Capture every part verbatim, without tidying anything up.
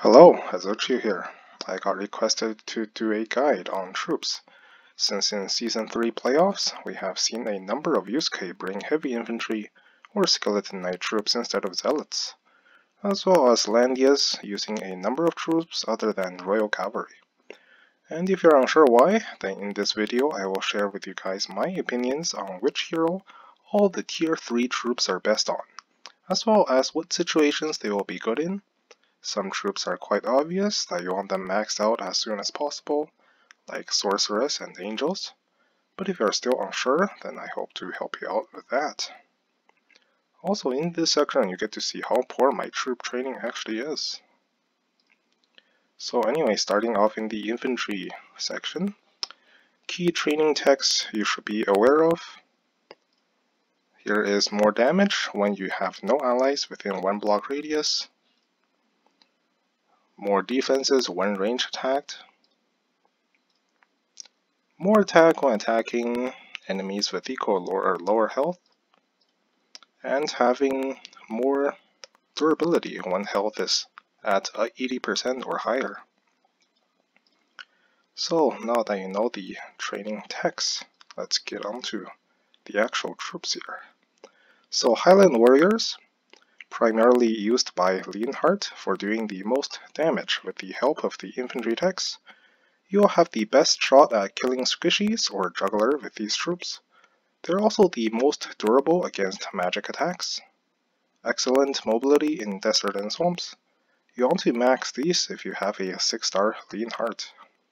Hello, Azuchi here. I got requested to do a guide on troops, since in Season three playoffs, we have seen a number of Yusuke bring heavy infantry or skeleton knight troops instead of zealots, as well as Landias using a number of troops other than Royal Cavalry. And if you're unsure why, then in this video I will share with you guys my opinions on which hero all the Tier three troops are best on, as well as what situations they will be good in. Some troops are quite obvious that you want them maxed out as soon as possible, like Sorceress and Angels, but if you are still unsure, then I hope to help you out with that. Also, in this section you get to see how poor my troop training actually is. So anyway, starting off in the infantry section, key training texts you should be aware of. Here is more damage when you have no allies within one block radius. More defenses when range attacked. More attack when attacking enemies with equal or lower health. And having more durability when health is at eighty percent or higher. So now that you know the training text, let's get on to the actual troops here. So Highland Warriors, primarily used by Leonhardt for doing the most damage with the help of the infantry text. You'll have the best shot at killing squishies or juggler with these troops. They're also the most durable against magic attacks. Excellent mobility in desert and swamps. You want to max these if you have a six star Leonhardt.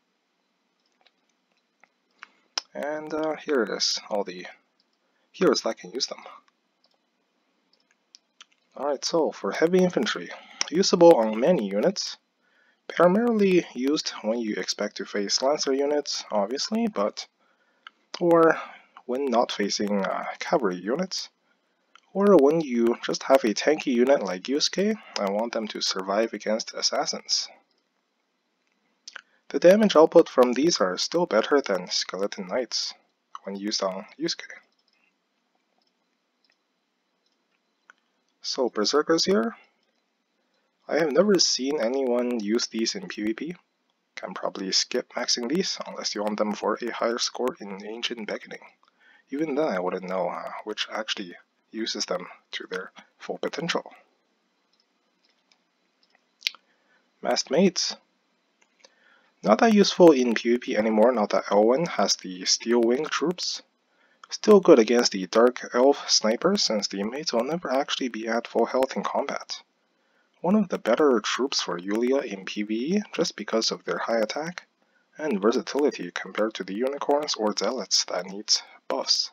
And uh, here it is, all the heroes that can use them. Alright, so for heavy infantry, usable on many units, primarily used when you expect to face lancer units, obviously, but or when not facing uh, cavalry units, or when you just have a tanky unit like Yusuke and want them to survive against assassins. The damage output from these are still better than skeleton knights when used on Yusuke. So berserkers here, I have never seen anyone use these in PvP. Can probably skip maxing these unless you want them for a higher score in Ancient Beckoning. Even then I wouldn't know uh, which actually uses them to their full potential. Masked Maids. Not that useful in PvP anymore now that Elwyn has the Steel Wing troops. Still good against the Dark Elf snipers since the maids will never actually be at full health in combat. One of the better troops for Yulia in PvE just because of their high attack and versatility compared to the unicorns or zealots that needs buffs.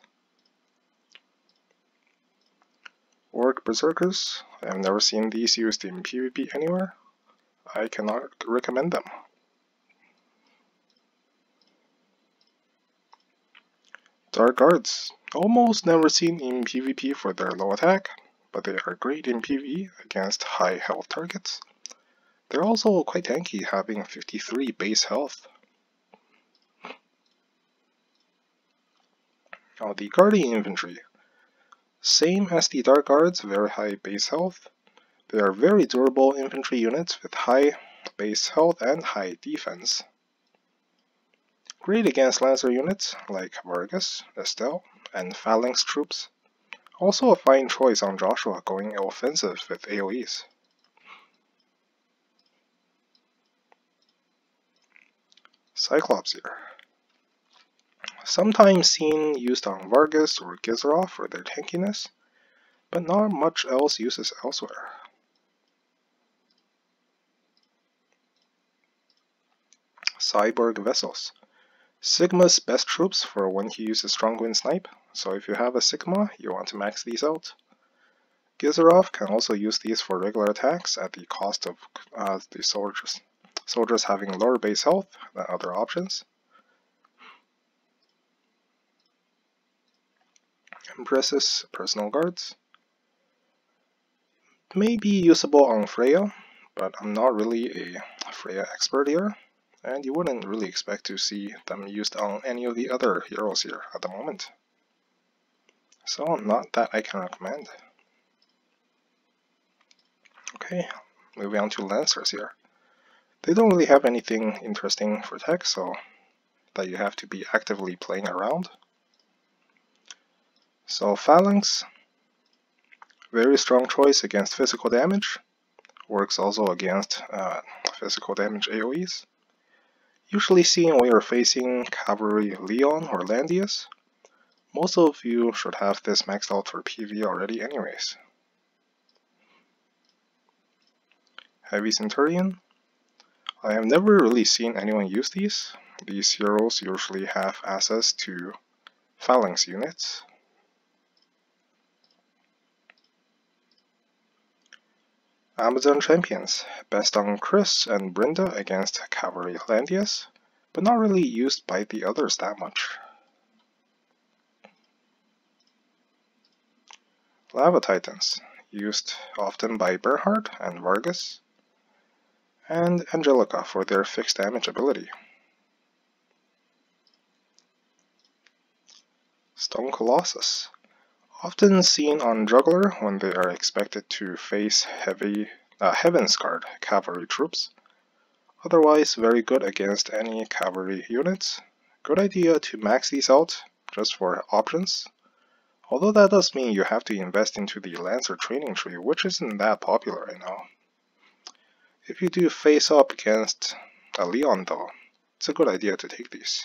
Orc berserkers, I have never seen these used in PvP anywhere. I cannot recommend them. Dark Guards, almost never seen in PvP for their low attack, but they are great in PvE against high health targets. They're also quite tanky, having fifty-three base health. Now the Guardian Infantry, same as the Dark Guards, very high base health. They are very durable infantry units with high base health and high defense. Great against Lancer units like Vargas, Estelle, and Phalanx troops. Also a fine choice on Joshua going offensive with AoEs. Cyclops here. Sometimes seen used on Vargas or Gizra for their tankiness, but not much else uses elsewhere. Cyborg Vessels. Sigma's best troops for when he uses Strongwind Snipe, so if you have a Sigma, you want to max these out. Gizarov can also use these for regular attacks at the cost of uh, the soldiers. Soldiers having lower base health than other options. Empress's personal guards. May be usable on Freya, but I'm not really a Freya expert here. And you wouldn't really expect to see them used on any of the other heroes here at the moment. So not that I can recommend. Okay, moving on to Lancers here. They don't really have anything interesting for tech, so that you have to be actively playing around. So Phalanx, very strong choice against physical damage. Works also against uh, physical damage A O Es. Usually seen when you're facing Cavalry Leon or Landius. Most of you should have this maxed out for P V already anyways. Heavy Centurion. I have never really seen anyone use these. These heroes usually have access to Phalanx units. Amazon Champions, best on Chris and Brenda against Cavalry Landius, but not really used by the others that much. Lava Titans, used often by Bernhard and Vargas, and Angelica for their fixed damage ability. Stone Colossus, often seen on Juggler when they are expected to face heavy uh, Heaven-Scarred cavalry troops. Otherwise very good against any cavalry units. Good idea to max these out just for options. Although that does mean you have to invest into the Lancer training tree, which isn't that popular right now. If you do face up against a Leon though, it's a good idea to take these.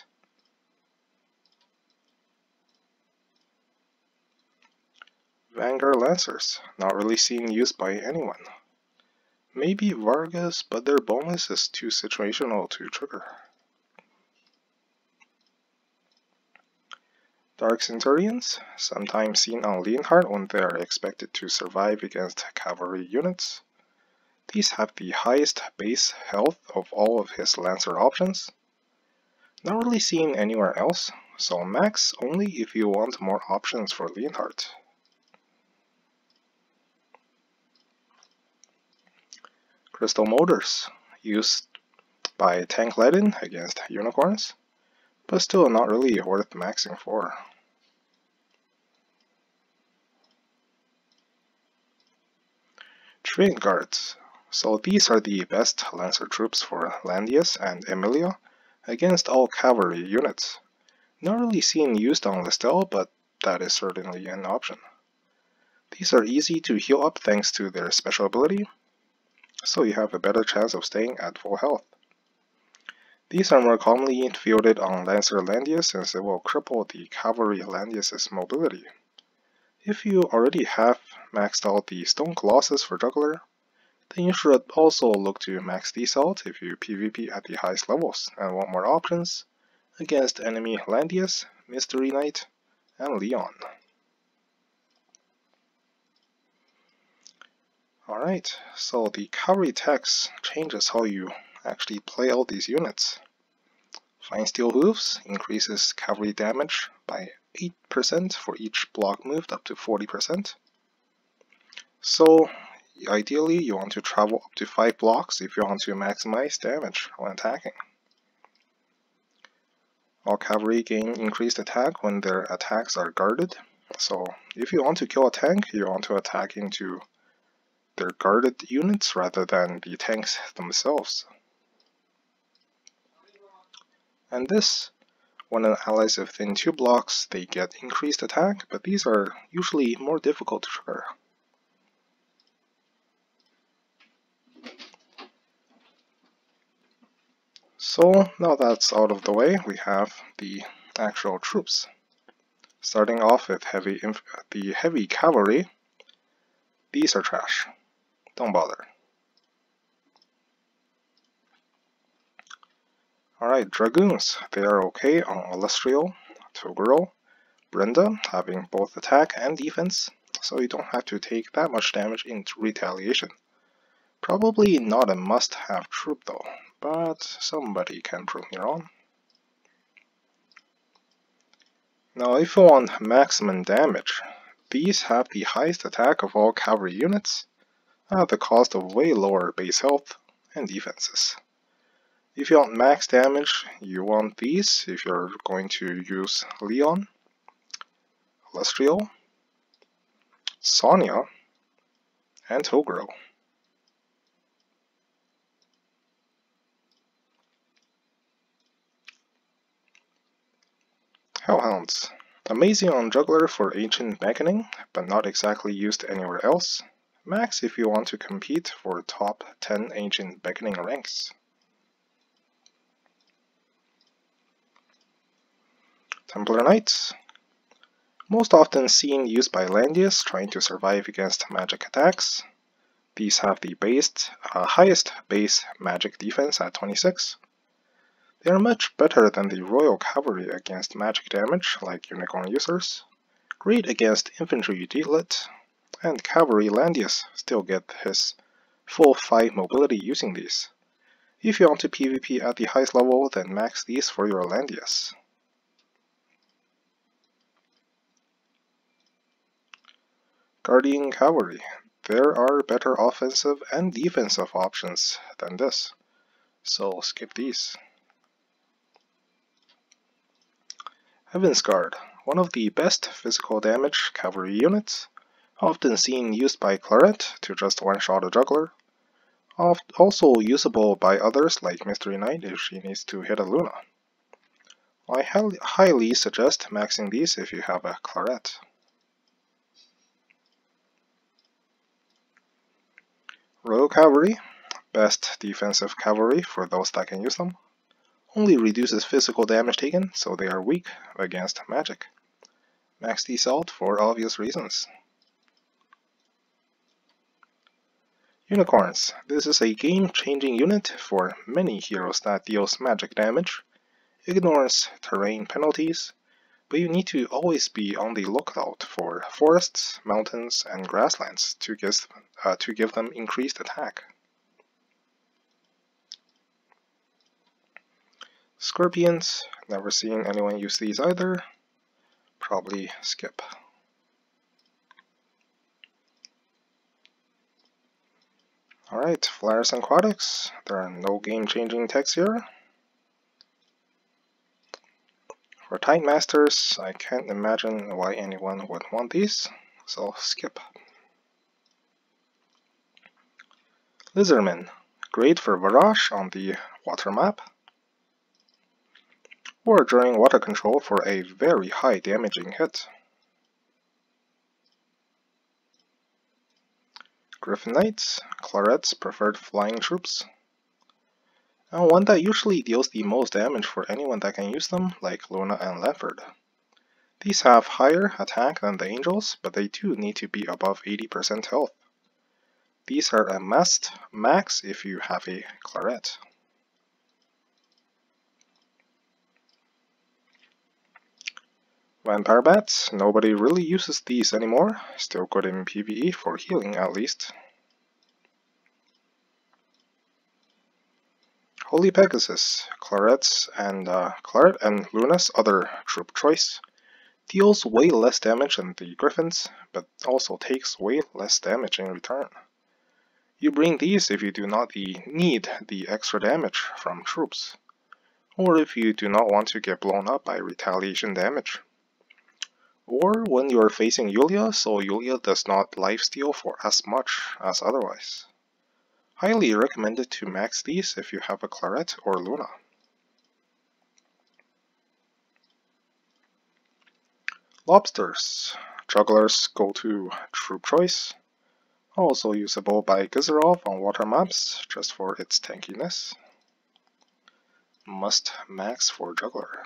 Vanguard Lancers, not really seen used by anyone. Maybe Vargas, but their bonus is too situational to trigger. Dark Centurions, sometimes seen on Leonhardt when they are expected to survive against cavalry units. These have the highest base health of all of his Lancer options. Not really seen anywhere else, so max only if you want more options for Leonhardt. Crystal Motors, used by Tank Ledin against Unicorns, but still not really worth maxing for. Train Guards, so these are the best Lancer troops for Landius and Emilia against all cavalry units. Not really seen used on Listel, but that is certainly an option. These are easy to heal up thanks to their special ability, so you have a better chance of staying at full health. These are more commonly fielded on Lancer Landius since it will cripple the Cavalry Landius' mobility. If you already have maxed out the Stone Colossus for Juggler, then you should also look to max these out if you PvP at the highest levels and want more options against enemy Landius, Mystery Knight, and Leon. Alright, so the cavalry text changes how you actually play out these units. Fine Steel Hooves increases cavalry damage by eight percent for each block moved up to forty percent. So ideally you want to travel up to five blocks if you want to maximize damage when attacking. All cavalry gain increased attack when their attacks are guarded. So if you want to kill a tank, you want to attack into their guarded units rather than the tanks themselves. And this, when an ally is within two blocks, they get increased attack, but these are usually more difficult to trigger. So now that's out of the way, we have the actual troops. Starting off with heavy inf the heavy cavalry, these are trash. Don't bother. Alright, Dragoons, they are okay on Illustrial, Toguro, Brenda, having both attack and defense, so you don't have to take that much damage in retaliation. Probably not a must-have troop though, but somebody can prove me wrong. Now if you want maximum damage, these have the highest attack of all cavalry units, at the cost of way lower base health and defenses. If you want max damage, you want these if you're going to use Leon, Illustrial, Sonya, and Toguro. Hellhounds. Amazing on Juggler for Ancient Beckoning, but not exactly used anywhere else. Max if you want to compete for top ten Ancient Beckoning ranks. Templar Knights. Most often seen used by Landius trying to survive against magic attacks. These have the base, uh, highest base magic defense at twenty-six. They are much better than the Royal Cavalry against magic damage like Unicorn users, great against infantry delit, and Cavalry Landius still get his full five mobility using these. If you want to PvP at the highest level, then max these for your Landius. Guardian Cavalry. There are better offensive and defensive options than this, so skip these. Heaven's Guard, one of the best physical damage cavalry units, often seen used by Claret to just one-shot a juggler, also usable by others like Mystery Knight if she needs to hit a Luna. I highly suggest maxing these if you have a Claret. Royal Cavalry, best defensive cavalry for those that can use them. Only reduces physical damage taken, so they are weak against magic. Max these out for obvious reasons. Unicorns. This is a game-changing unit for many heroes that deals magic damage, ignores terrain penalties, but you need to always be on the lookout for forests, mountains, and grasslands to give, uh, to give them increased attack. Scorpions, never seen anyone use these either. Probably skip. Alright, Flyers and Aquatics. There are no game-changing techs here. For Titan Masters, I can't imagine why anyone would want these, so skip. Lizardmen, great for barrage on the water map, or during water control for a very high damaging hit. Griffin Knights, Claret's preferred flying troops, and one that usually deals the most damage for anyone that can use them, like Luna and Lanford. These have higher attack than the Angels, but they do need to be above eighty percent health. These are a must max if you have a Claret. Vampire Bats, nobody really uses these anymore, still good in PvE for healing at least. Holy Pegasus, Claret's and uh, Claret and Luna's other troop choice, deals way less damage than the Griffins, but also takes way less damage in return. You bring these if you do not the, need the extra damage from troops, or if you do not want to get blown up by retaliation damage. Or when you are facing Yulia, so Yulia does not lifesteal for as much as otherwise. Highly recommended to max these if you have a Claret or Luna. Lobsters, Juggler's go-to troop choice, also usable by Gizerov on water maps just for its tankiness. Must max for Juggler.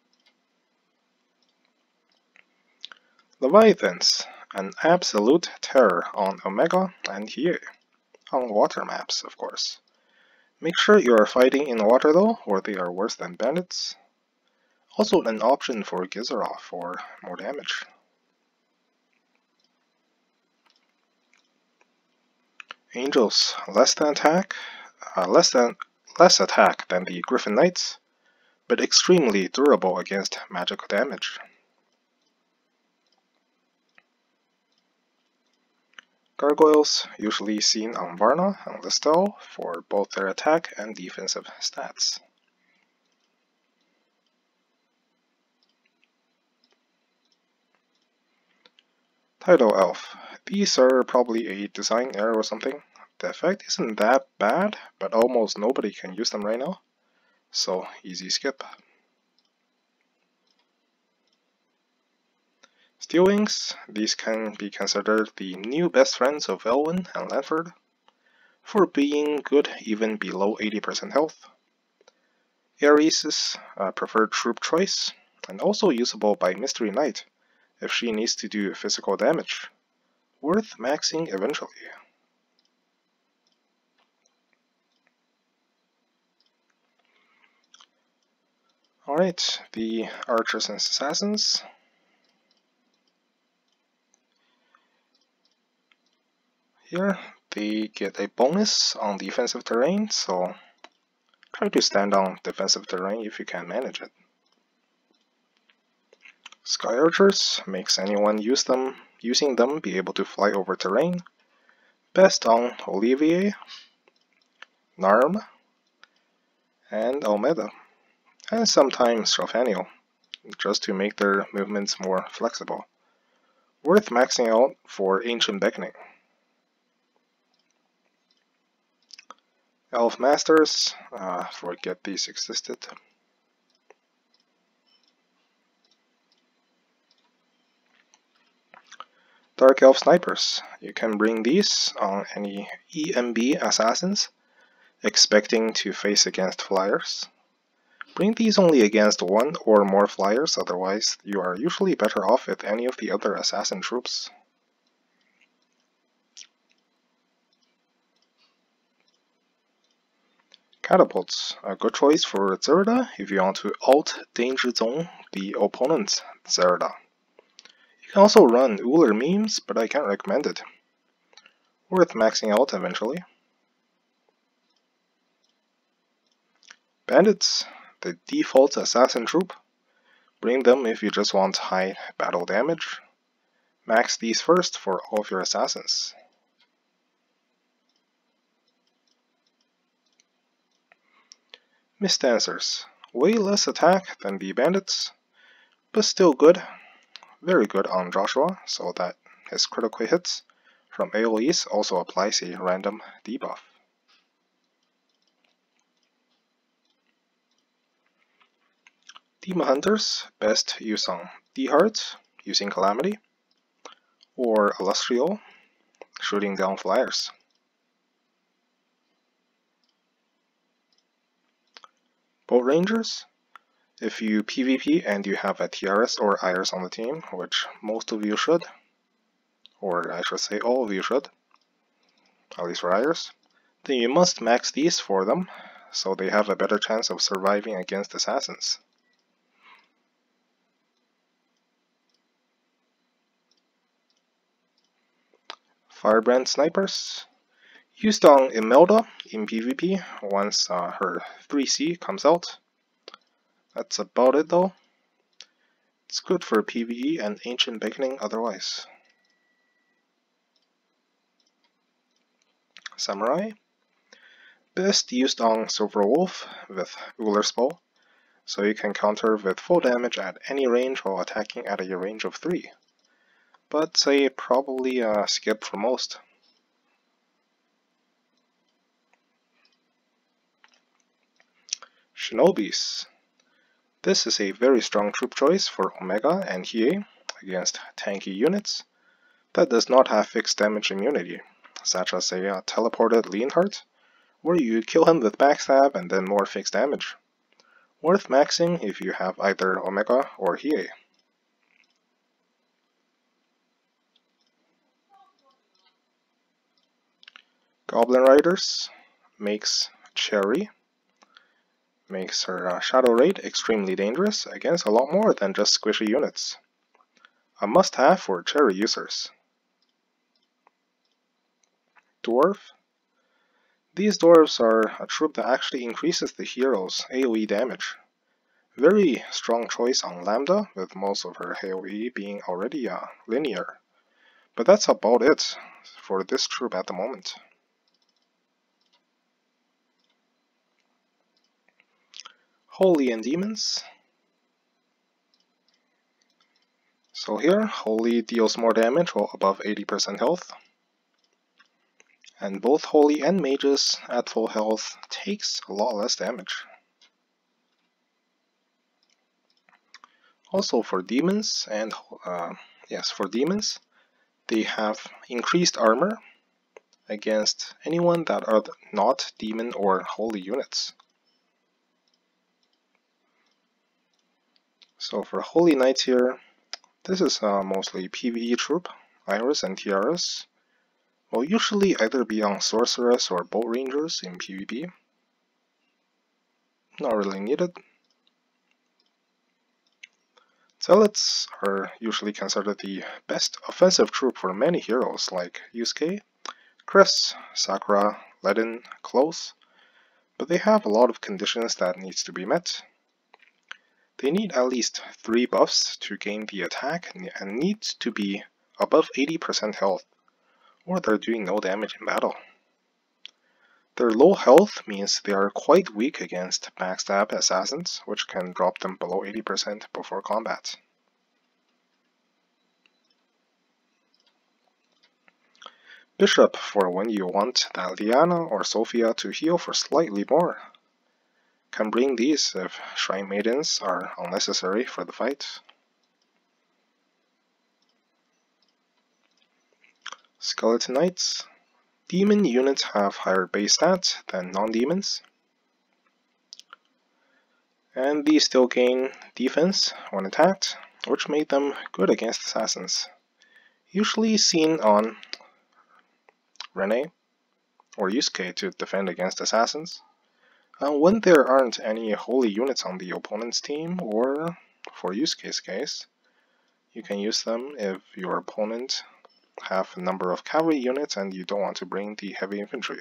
Leviathans, an absolute terror on Omega and Hiei, on water maps of course. Make sure you are fighting in water though, or they are worse than bandits. Also an option for Gizerov for more damage. Angels, less than attack, uh, less than less attack than the Griffin Knights, but extremely durable against magical damage. Gargoyles, usually seen on Varna and Listel for both their attack and defensive stats. Tidal Elf. These are probably a design error or something. The effect isn't that bad, but almost nobody can use them right now, so easy skip. Steel Wings, these can be considered the new best friends of Elwyn and Lanford, for being good even below eighty percent health. Ares' uh, preferred troop choice, and also usable by Mystery Knight if she needs to do physical damage. Worth maxing eventually. Alright, the Archers and Assassins. Here, they get a bonus on defensive terrain, so try to stand on defensive terrain if you can manage it. Sky Archers makes anyone use them, using them be able to fly over terrain. Best on Olivier, Narm, and Almeda, and sometimes Shelfaniel, just to make their movements more flexible. Worth maxing out for Ancient Beckoning. Elf Masters, uh, forget these existed. Dark Elf Snipers, you can bring these on any E M B assassins expecting to face against flyers. Bring these only against one or more flyers, otherwise you are usually better off with any of the other assassin troops. Catapults, a good choice for Zerda if you want to alt danger zone the opponent's Zerda. You can also run Uller memes, but I can't recommend it. Worth maxing out eventually. Bandits, the default assassin troop. Bring them if you just want high battle damage. Max these first for all of your assassins. Mist Dancers, way less attack than the bandits, but still good. Very good on Joshua, so that his critical hits from AoEs also applies a random debuff. Demon Hunters, best use on D-Hearts, using Calamity, or Illustrial, shooting down flyers. Bolt Rangers, if you PvP and you have a T R S or Iris on the team, which most of you should, or I should say all of you should, at least for Iris, then you must max these for them, so they have a better chance of surviving against assassins. Firebrand Snipers, used on Imelda in PvP once uh, her three C comes out. That's about it though. It's good for PvE and Ancient Beckoning otherwise. Samurai, best used on Silver Wolf with Uller's Bow, so you can counter with full damage at any range while attacking at a range of three. But say probably uh, skip for most. Shinobis. This is a very strong troop choice for Omega and Hiei against tanky units that does not have fixed damage immunity, such as a uh, teleported Leonhardt, where you kill him with backstab and then more fixed damage. Worth maxing if you have either Omega or Hiei. Goblin Riders makes Cherry, makes her uh, Shadow Raid extremely dangerous against a lot more than just squishy units. A must-have for Cherry users. Dwarf. These dwarves are a troop that actually increases the hero's AoE damage. Very strong choice on Lambda, with most of her AoE being already uh, linear. But that's about it for this troop at the moment. Holy and Demons. So here, Holy deals more damage while above eighty percent health. And both Holy and Mages at full health takes a lot less damage. Also for Demons and uh, Yes, for demons, they have increased armor against anyone that are not demon or holy units. So for holy knights here, this is uh, mostly PvE troop. Iris and Tiaras will usually either be on sorceress or bolt rangers in PvP. Not really needed. Zealots are usually considered the best offensive troop for many heroes like Yusuke, Chris, Sakura, Ledin, Close, but they have a lot of conditions that needs to be met. They need at least three buffs to gain the attack and need to be above eighty percent health, or they're doing no damage in battle. Their low health means they are quite weak against backstab assassins, which can drop them below eighty percent before combat. Bishop for when you want that Liana or Sophia to heal for slightly more. Can bring these if Shrine Maidens are unnecessary for the fight. Skeleton Knights. Demon units have higher base stats than non-demons, and these still gain defense when attacked, which made them good against assassins. Usually seen on Rene or Yusuke to defend against assassins. Uh, when there aren't any holy units on the opponent's team, or for Yusuke's case, you can use them if your opponent have a number of cavalry units and you don't want to bring the heavy infantry.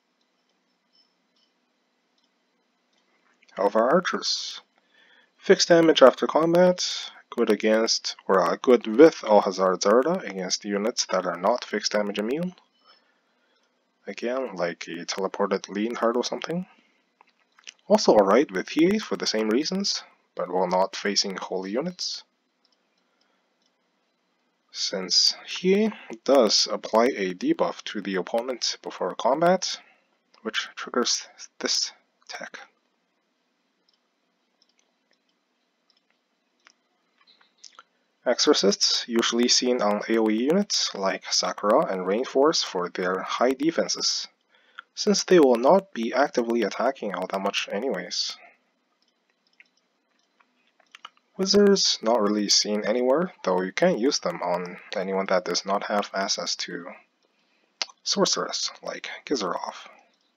Elvar Archers. Fixed damage after combat, good against, or uh, good with Alhazard Zarda against units that are not fixed damage immune. Again, like a teleported Leonhard or something. Also alright with Hiei for the same reasons, but while not facing holy units. Since Hiei does apply a debuff to the opponent before combat, which triggers this tech. Exorcists, usually seen on AoE units like Sakura and Rainforce for their high defenses, since they will not be actively attacking all that much anyways. Wizards, not really seen anywhere, though you can use them on anyone that does not have access to Sorceress, like Gizerov.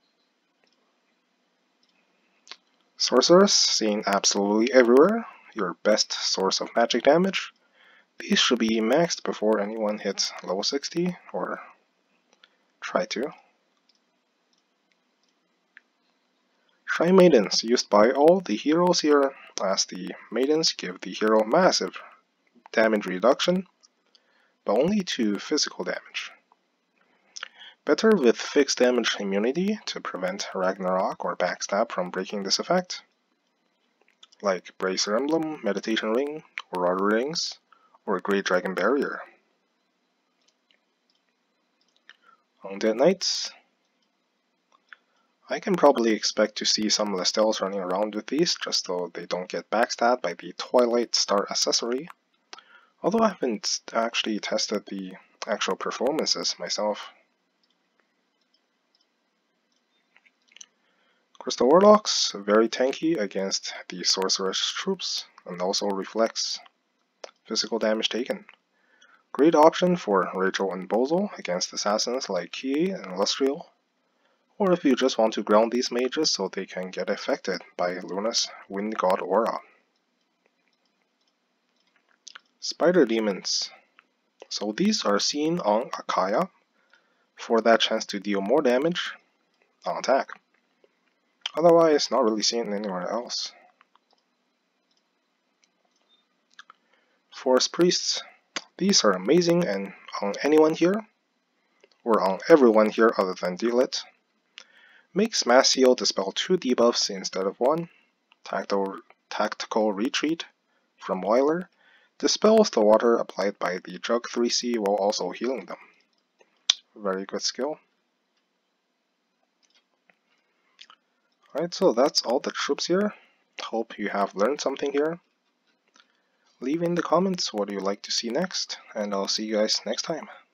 Sorceress, seen absolutely everywhere, your best source of magic damage. These should be maxed before anyone hits level sixty, or try to. Shrine Maidens, used by all the heroes here, as the maidens give the hero massive damage reduction, but only to physical damage. Better with fixed damage immunity to prevent Ragnarok or Backstab from breaking this effect, like Bracer Emblem, Meditation Ring, Aurora Rings, or Great Dragon Barrier. Undead Knights. I can probably expect to see some Lestels running around with these, just so they don't get backstabbed by the Twilight Star accessory. Although I haven't actually tested the actual performances myself. Crystal Warlocks, very tanky against the Sorceress troops, and also reflects physical damage taken. Great option for Rachel and Bozo against assassins like Hiei and Lustriel, or if you just want to ground these mages so they can get affected by Luna's Wind God Aura. Spider Demons. So these are seen on Akaya for that chance to deal more damage on attack. Otherwise, not really seen anywhere else. Forest Priests. These are amazing and on anyone here, or on everyone here other than Delit. Makes Mass Heal dispel two debuffs instead of one. Tactical, tactical Retreat from Weiler dispels the water applied by the Jug three C while also healing them. Very good skill. Alright, so that's all the troops here. Hope you have learned something here. leave in the comments what you like to see next, and I'll see you guys next time.